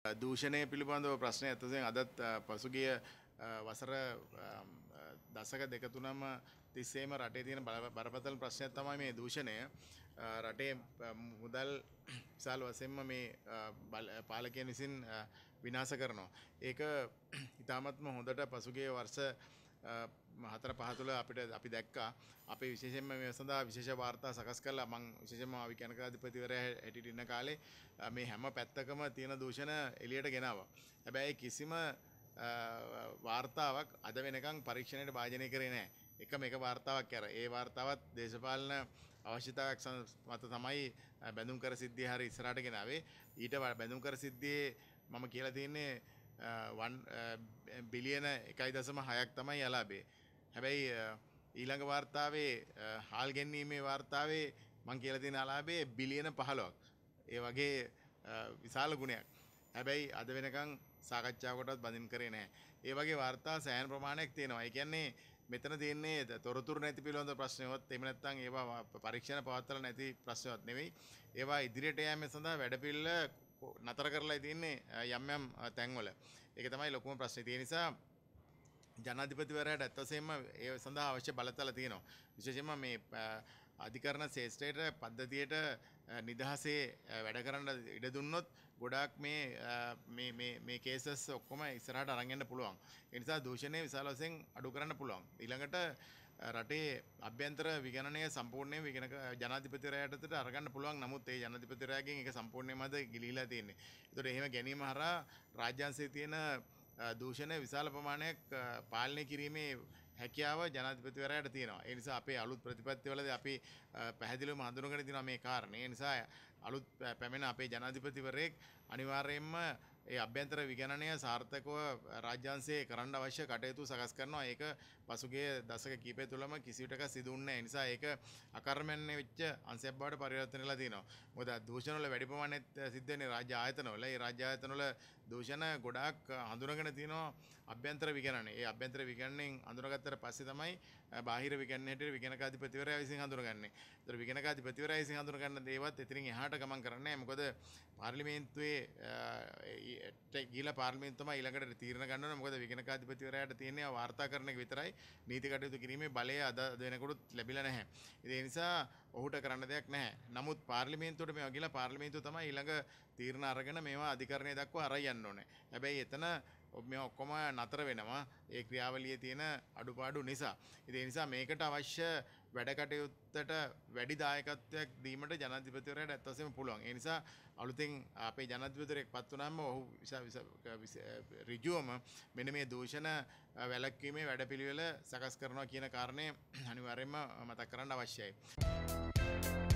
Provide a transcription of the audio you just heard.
දූෂණය පිළිබඳව ප්‍රශ්නය ඇත්තටම අදත් පසුගිය වසර දශක දෙක තුනම තිස්සේම රටේ තියෙන බරපතල ප්‍රශ්නයක් තමයි මේ දූෂණය. රටේ මුදල් විශාල වශයෙන්ම මේ පාලකයන් විසින් විනාශ කරනවා. ඒක ඉතාමත්ම හොඳට පසුගිය වර්ෂ හතර පහ තුළ අපි දැක්කා. අපි විශේෂයෙන්ම මේ සඳහා විශේෂ වාර්තා සකස් කළා. මම විශේෂයෙන්ම විකනකාධිපතිවරයා හැටියට ඉන්න කාලේ මේ හැම පැත්තකම තියෙන දූෂණ එළියට ගෙනාවා. හැබැයි කිසිම වාර්තාවක් අද වෙනකන් පරීක්ෂණයට භාජනය කරේ නැහැ. එකම එක වාර්තාවක් කරා. ඒ වාර්තාවත් දේශපාලන අවශ්‍යතාවයක් මත තමයි බැඳුම් කර සිද්ධිය හරි ඉස්සරහට ගෙනාවේ. ඊට බැඳුම් කර සිද්ධියේ මම කියලා තියෙන්නේ බිලියන 1.6ක් තමයි අලාභය. හැබැයි ඊළඟ වාර්තාවේ හාල් ගැනීමේ වාර්තාවේ මම කියලා තියෙන අලාභය බිලියන 15ක්. ඒ වගේ විශාල ගුණයක්. හැබැයි අද වෙනකන් සාකච්ඡාවකටවත් බඳින් කරේ නැහැ. ඒ වගේ වාර්තා සෑහෙන ප්‍රමාණයක් තියෙනවා. ඒ කියන්නේ මෙතන තියෙන්නේ තොරතුරු නැති පිළිබඳ ප්‍රශ්නවත් එහෙම නැත්නම් ඒවා පරීක්ෂණ පවත්වලා නැති ප්‍රශ්නවත් නෙවෙයි. ඒවා ඉදිරියට යෑම සඳහා වැඩපිළිවෙල නතර කරලා තියෙන්නේ යම් යම් තැන්වල. ඒක තමයි ලොකුම ප්‍රශ්නේ. ඒ නිසා ජනාධිපතිවරයාට ඇත්තසෙම ඒ සඳහා අවශ්‍ය බලතල තියෙනවා. විශේෂයෙන්ම මේ අධිකරණ ශේෂ්ත්‍රයට පද්ධතියට නිදහසේ වැඩ කරන්න ඉඩ දුන්නොත් ගොඩාක් මේ කේසස් ඔක්කොම ඉස්සරහට අරන් යන්න පුළුවන්. ඒ නිසා දූෂණය විශාල වශයෙන් අඩු කරන්න පුළුවන්. ඊළඟට රටේ අභ්‍යන්තර විගණනය සම්පූර්ණයෙන් ජනාධිපතිවරයාට අරගන්න පුළුවන්. නමුත් ඒ ජනාධිපතිවරයාගෙන් ඒක සම්පූර්ණයෙන්ම ගිලිහිලා තියෙන්නේ. ඒතකොට එහෙම ගැනීම හරහා රාජ්‍යාංශයේ තියෙන දූෂණ විශාල ප්‍රමාණයක් පාලනය කිරීමේ හැකියාව ජනාධිපතිවරයාට තියෙනවා. ඒ නිසා අපේ අලුත් ප්‍රතිපත්තිවලදී අපි පැහැදිලිවම හඳුනගෙන තියෙනවා මේ කාරණේ. ඒ නිසා අලුත් පැමිණ අපේ ජනාධිපතිවරයෙක් අනිවාර්යයෙන්ම ඒ අභ්‍යන්තර විගණනය සාර්ථකව රාජ්‍යාංශයේ කරන්න අවශ්‍ය කටයුතු සකස් කරනවා. ඒක පසුගිය දශක කිහිපය තුළම කිසිවිටක සිදු වුණේ නැහැ. ඒ නිසා ඒක අකර්මණ්‍ය වෙච්ච අංශයක් බවට පරිවර්තනය වෙලා තියෙනවා. මොකද දූෂණ වල වැඩි ප්‍රමාණයක් සිද්ධ වෙන්නේ රාජ්‍ය ආයතනවල. ඒ රාජ්‍ය ආයතනවල දූෂණ ගොඩාක් හඳුනගෙන තියෙනවා අභ්‍යන්තර විගණනය. ඒ අභ්‍යන්තර විගණනයෙන් හඳුනාගත්තට පස්සේ තමයි බාහිර විගණනය හැටියට විගණකාධිපතිවරයා විසින් හඳුනගන්නේ. ඒතර විගණකාධිපතිවරයා විසින් හඳුනගන්න දේවත් එතනින් එහාට ගමන් කරන්නේ නැහැ. මොකද පාර්ලිමේන්තුවේ ගිහිලා පාර්ලිමේන්තුව තමයි ඊළඟට තීරණ ගන්න ඕනේ. මොකද විගණකාධිපතිවරයාට තියෙන්නේ වාර්තාකරණ එක විතරයි. නීති කටයුතු කිරීමේ බලය අද වෙනකොට ලැබිලා නැහැ. ඒ නිසා ඔහුට කරන්න දෙයක් නැහැ. නමුත් පාර්ලිමේන්තුවට මේවා ගිහිලා පාර්ලිමේන්තුව තමයි ඊළඟ තීරණ අරගෙන මේවා අධිකරණය දක්වා අරයි යන්න ඕනේ. හැබැයි එතන මේ ඔක්කොම නතර වෙනවා ඒ ක්‍රියාවලියේ තියෙන අඩුපාඩු නිසා. ඒ නිසා මේකට අවශ්‍ය වැඩ කටයුත්තට වැඩි දායකත්වයක් දීමට ජනාධිපතිවරයාට ඇත්තටම පුළුවන්. ඒ නිසා අලුතෙන් අපේ ජනාධිපතිවරයෙක් පත් වුණාම ඔහු ඍජුවම මෙන්න මේ දූෂණ වැළැක්වීමේ වැඩපිළිවෙල සකස් කරනවා කියන කාරණය අනිවාර්යයෙන්ම මතක් කරන්න අවශ්‍යයි.